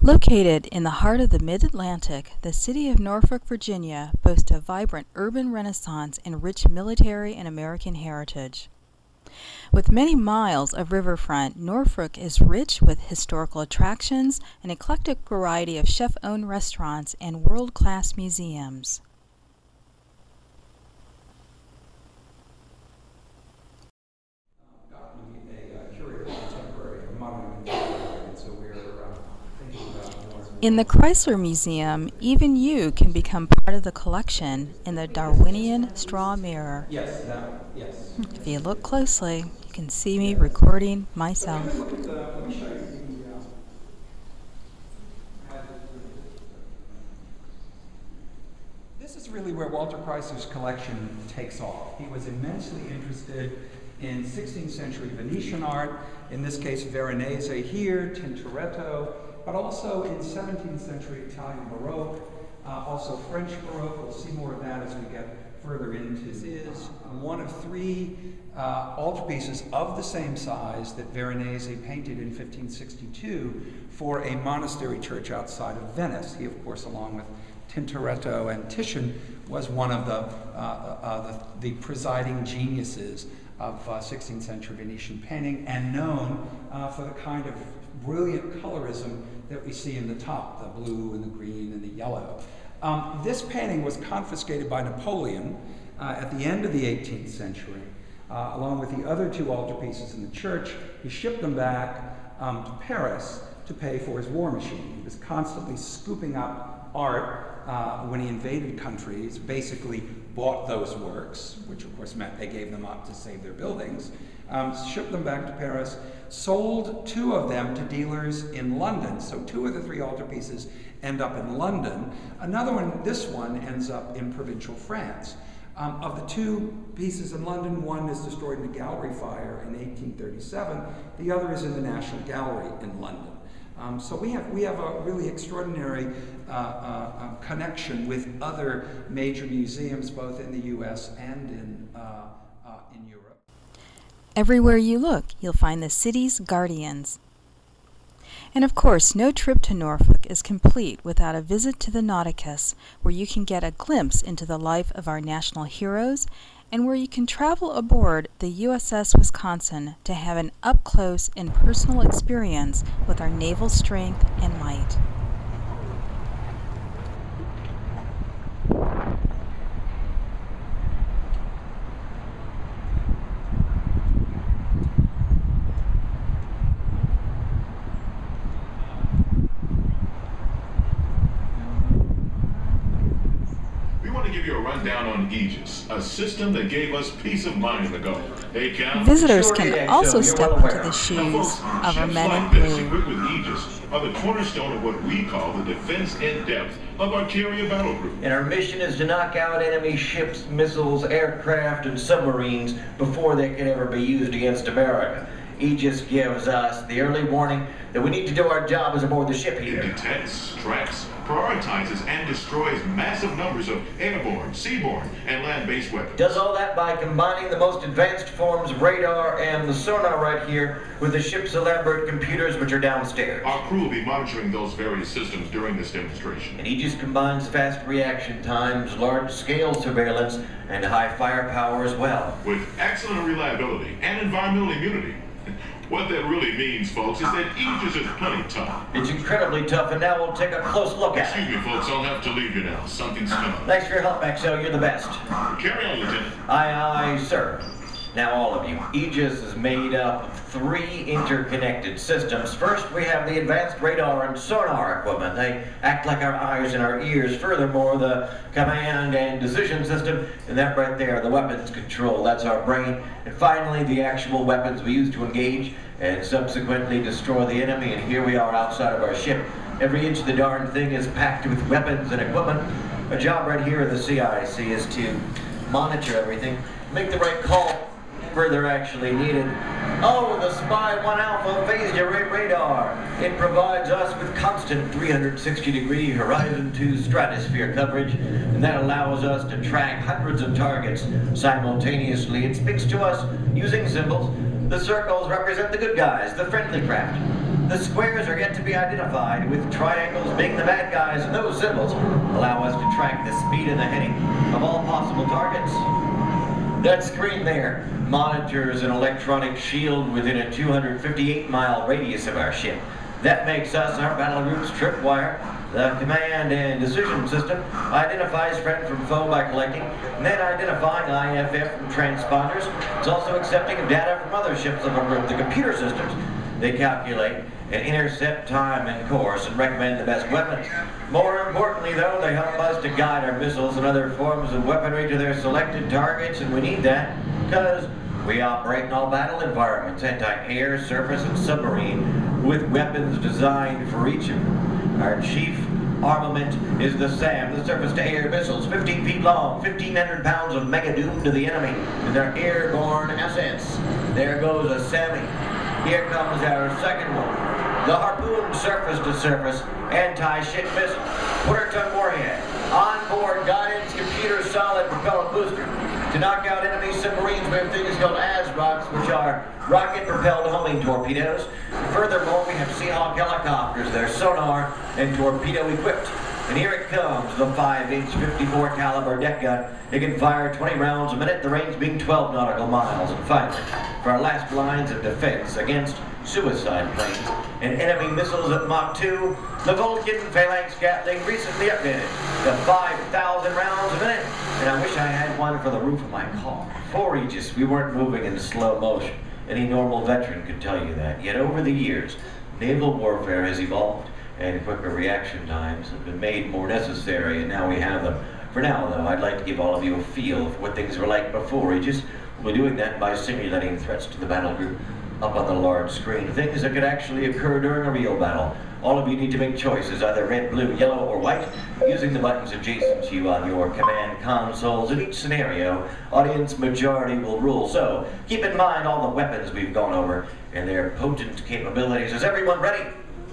Located in the heart of the Mid-Atlantic, the city of Norfolk, Virginia boasts a vibrant urban renaissance and rich military and American heritage. With many miles of riverfront, Norfolk is rich with historical attractions, an eclectic variety of chef-owned restaurants, and world-class museums. In the Chrysler Museum, even you can become part of the collection in the Darwinian straw mirror. Yes. If you look closely, you can see me recording myself. Let me show you this is really where Walter Chrysler's collection takes off. He was immensely interested in 16th century Venetian art, in this case Veronese here, Tintoretto, but also in 17th century Italian Baroque, also French Baroque. We'll see more of that as we get further into. This is one of three altarpieces of the same size that Veronese painted in 1562 for a monastery church outside of Venice. He, of course, along with Tintoretto and Titian, was one of the presiding geniuses of 16th century Venetian painting, and known for the kind of brilliant colorism that we see in the top, the blue and the green and the yellow. This painting was confiscated by Napoleon at the end of the 18th century, along with the other two altarpieces in the church. He shipped them back to Paris to pay for his war machine. He was constantly scooping up art when he invaded countries, basically bought those works, which of course meant they gave them up to save their buildings, shipped them back to Paris, sold two of them to dealers in London. So two of the three altarpieces end up in London. Another one, this one, ends up in provincial France. Of the two pieces in London, one is destroyed in a gallery fire in 1837. The other is in the National Gallery in London. So we have a really extraordinary connection with other major museums, both in the U.S. and in Europe. Everywhere you look, you'll find the city's guardians. And of course, no trip to Norfolk is complete without a visit to the Nauticus, where you can get a glimpse into the life of our national heroes, and where you can travel aboard the USS Wisconsin to have an up-close and personal experience with our naval strength and might. Give you a rundown on Aegis, a system that gave us peace of mind in the Gulf. Hey, Cal? Visitors can also step into the shoes of our men in blue. Equipped with Aegis are the cornerstone of what we call the defense in depth of our carrier battle group. And our mission is to knock out enemy ships, missiles, aircraft, and submarines before they can ever be used against America. Aegis gives us the early warning that we need to do our job as aboard the ship here. It detects, tracks, prioritizes, and destroys massive numbers of airborne, seaborne, and land-based weapons. Does all that by combining the most advanced forms of radar and the sonar right here with the ship's elaborate computers, which are downstairs. Our crew will be monitoring those various systems during this demonstration. And Aegis combines fast reaction times, large-scale surveillance, and high firepower as well. With excellent reliability and environmental immunity. What that really means, folks, is that Aegis is plenty tough. It's incredibly tough, and now we'll take a close look at it. Excuse me, folks, I'll have to leave you now. Something's come up. Thanks for your help, Maxell. You're the best. Carry on, Lieutenant. Aye, aye, sir. Now, all of you, Aegis is made up of three interconnected systems. First, we have the advanced radar and sonar equipment. They act like our eyes and our ears. Furthermore, the command and decision system, and that right there, the weapons control, that's our brain. And finally, the actual weapons we use to engage and subsequently destroy the enemy. And here we are outside of our ship. Every inch of the darn thing is packed with weapons and equipment. Our job right here at the CIC is to monitor everything, make the right call where they're actually needed. Oh, the Spy 1 Alpha phased array radar. It provides us with constant 360-degree horizon to stratosphere coverage, and that allows us to track hundreds of targets simultaneously. It speaks to us using symbols. The circles represent the good guys, the friendly craft. The squares are yet to be identified, with triangles being the bad guys, and those symbols allow us to track the speed and the heading of all possible targets. That screen there monitors an electronic shield within a 258-mile radius of our ship. That makes us our battle group's tripwire. The command and decision system identifies friend from foe by collecting, and then identifying IFF from transponders. It's also accepting data from other ships of a group, the computer systems. They calculate and intercept time and course and recommend the best weapons. More importantly, though, they help us to guide our missiles and other forms of weaponry to their selected targets, and we need that because we operate in all battle environments, anti-air, surface, and submarine, with weapons designed for each of them. Our chief armament is the SAM, the surface-to-air missiles, 15 feet long, 1,500 pounds of mega doom to the enemy, and their airborne assets. There goes a SAMI. Here comes our second one, the Harpoon surface-to-surface anti-ship missile, quarter-ton warhead, onboard guidance computer solid propellant booster. To knock out enemy submarines, we have things called ASROCs, which are rocket-propelled homing torpedoes. Furthermore, we have Seahawk helicopters. They're sonar and torpedo-equipped. And here it comes, the 5-inch 54 caliber deck gun. It can fire 20 rounds a minute, the range being 12 nautical miles. And finally, for our last lines of defense against suicide planes and enemy missiles at Mach 2, the Vulcan Phalanx Gatling recently updated to 5,000 rounds a minute. And I wish I had one for the roof of my car. For Aegis, we weren't moving in slow motion. Any normal veteran could tell you that. Yet over the years, naval warfare has evolved, and quicker reaction times have been made more necessary, and now we have them. For now, though, I'd like to give all of you a feel of what things were like before Aegis. We'll be doing that by simulating threats to the battle group up on the large screen, things that could actually occur during a real battle. All of you need to make choices, either red, blue, yellow, or white, using the buttons adjacent to you on your command consoles. In each scenario, audience majority will rule. So, keep in mind all the weapons we've gone over and their potent capabilities. Is everyone ready?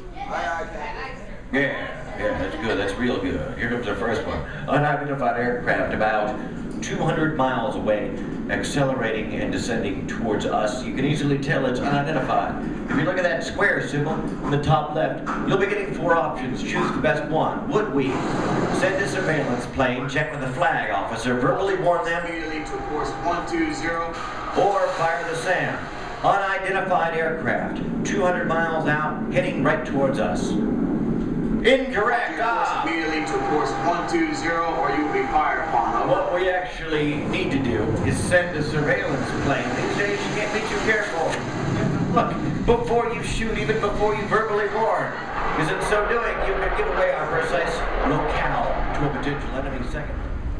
Yeah, that's good. That's real good. Here comes our first one. Unidentified aircraft about 200 miles away, accelerating and descending towards us. You can easily tell it's unidentified. If you look at that square symbol in the top left, you'll be getting 4 options. Choose the best one. Would we send a surveillance plane, check with the flag officer, verbally warn them immediately to course 120, or fire the SAM? Unidentified aircraft, 200 miles out, heading right towards us. Incorrect. Immediately to course 120, or you will be fired upon. What we actually need to do is send a surveillance plane. These days you can't be too careful. Look, before you shoot, even before you verbally warn, because in so doing you could give away our precise locale to a potential enemy second.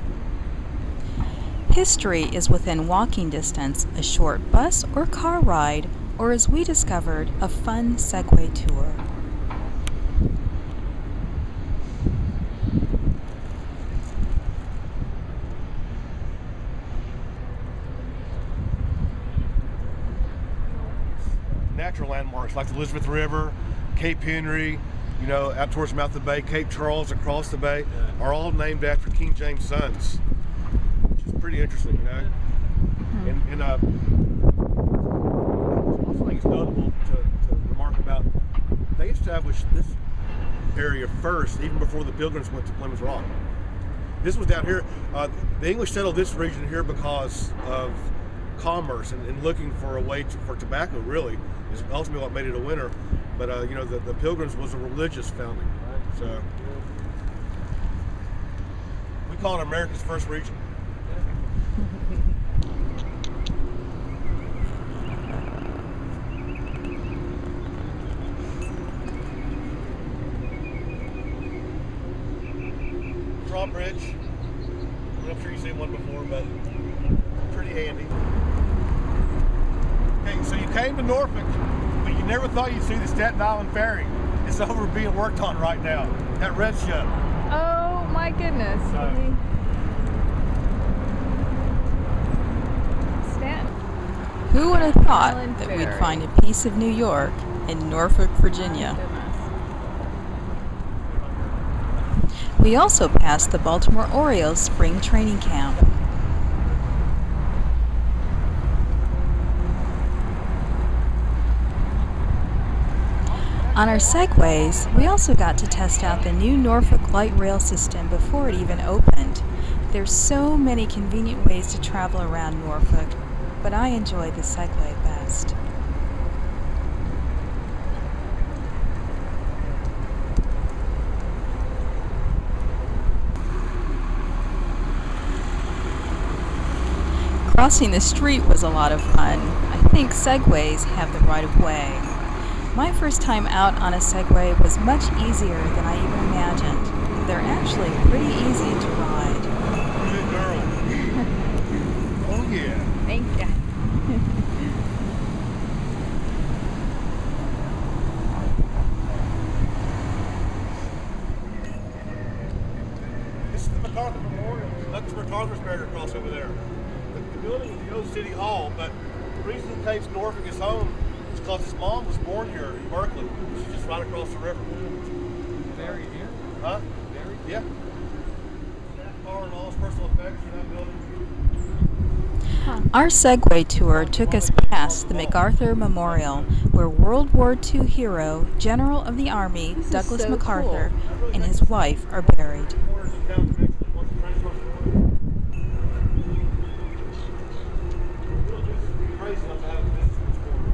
History is within walking distance, a short bus or car ride, or as we discovered, a fun Segway tour. Natural landmarks like the Elizabeth River, Cape Henry, you know, out towards the mouth of the bay, Cape Charles across the bay, are all named after King James' sons, which is pretty interesting, you know. And I also think it's notable to remark about, they established this area first, even before the Pilgrims went to Plymouth Rock. This was down here. The English settled this region here because of commerce and looking for a way for tobacco, really, is ultimately what made it a winner. But you know, the Pilgrims was a religious founding, right? So we call it America's first region. Drawbridge. I'm sure you've seen one before, but pretty handy. Okay, so you came to Norfolk, but you never thought you'd see the Staten Island Ferry. It's over being worked on right now. That red shuttle. Oh my goodness. Staten. Who would have thought Island that Ferry. we'd find a piece of New York in Norfolk, Virginia? We also passed the Baltimore Orioles spring training camp. On our Segways, we also got to test out the new Norfolk light rail system before it even opened. There's so many convenient ways to travel around Norfolk, but I enjoy the Segway best. Crossing the street was a lot of fun. I think Segways have the right of way. My first time out on a Segway was much easier than I even imagined. They're actually pretty easy to ride. Good girl. Oh yeah. Thank you. This is the MacArthur Memorial. That's MacArthur's buried across over there. The building is the old city hall, but the reason he claims Norfolk is home is because his mom was born here in Berkeley. She's just right across the river. Buried here? Huh? Buried? Yeah. That car and all his personal effects in that building. Our Segway tour took us past the MacArthur Memorial, where World War II hero, General of the Army Douglas so MacArthur, and his wife are buried. Corners of town connection, once the train starts going. It's crazy enough to have a business in this corner.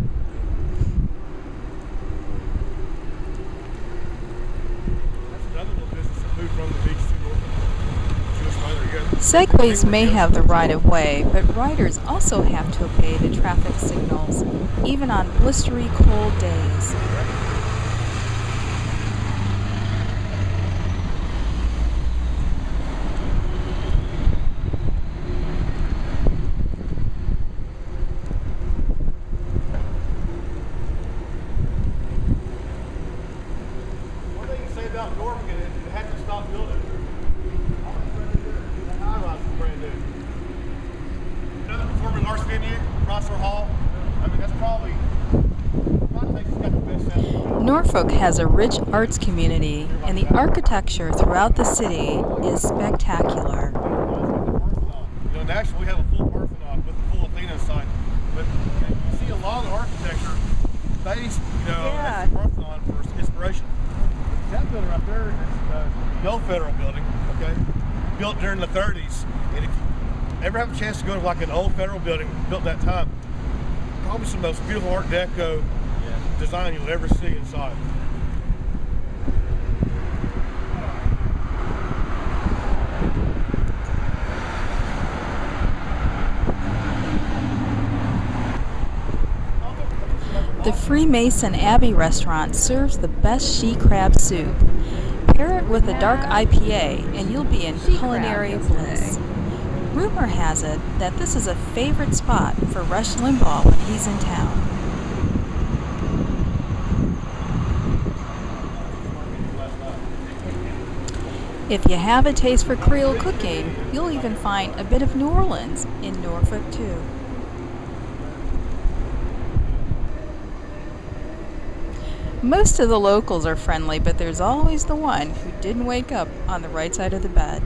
That's another little business that moved from the beach to Norfolk. Segways may have the right of way, but riders also have to obey the traffic signals, even on blistery cold days. One thing you say about Norfolk is it had to stop building. That high rise is brand new. Another performing arts venue, Prosser Hall. I mean, that's probably takes got the best sound. Norfolk has a rich arts community, and the architecture throughout the city is spectacular. You know, naturally we have a full Parthenon with a full Athena sign, but you see a lot of the architecture based, at the Parthenon for inspiration. That building right there is the old federal building, okay, built during the 30s, and if you ever have a chance to go to like an old federal building built that time, probably some of the most beautiful Art Deco design you'll ever see inside. The Freemason Abbey restaurant serves the best she crab soup. Pair it with a dark IPA and you'll be in culinary bliss. Rumor has it that this is a favorite spot for Rush Limbaugh when he's in town. If you have a taste for Creole cooking, you'll even find a bit of New Orleans in Norfolk too. Most of the locals are friendly, but there's always the one who didn't wake up on the right side of the bed.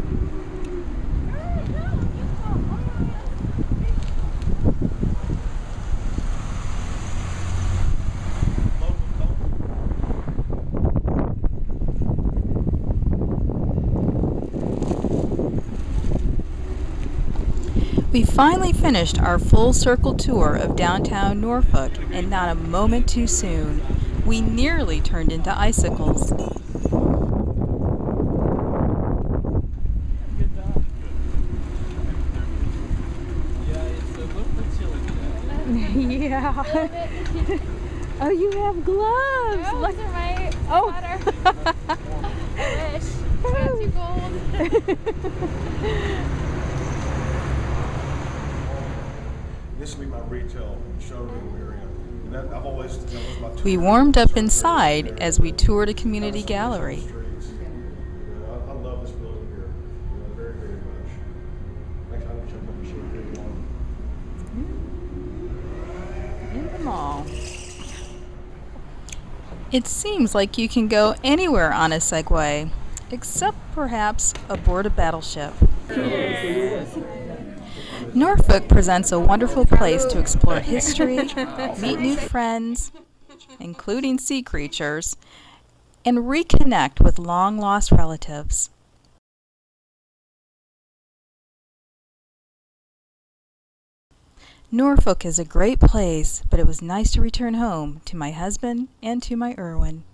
We finally finished our full circle tour of downtown Norfolk, and not a moment too soon. We nearly turned into icicles. Yeah. Oh, you have gloves. Oh, Look. those are my Oh. sweater. I wish. It's not too cold. This will be my retail showroom area. And that, I've always, that was my We warmed up inside as we toured a community gallery. I love this building here, very, very much. Next time I check up and show you one. In the mall. It seems like you can go anywhere on a Segway, except perhaps aboard a battleship. Norfolk presents a wonderful place to explore history, meet new friends, including sea creatures, and reconnect with long-lost relatives. Norfolk is a great place, but it was nice to return home to my husband and to my Irwin.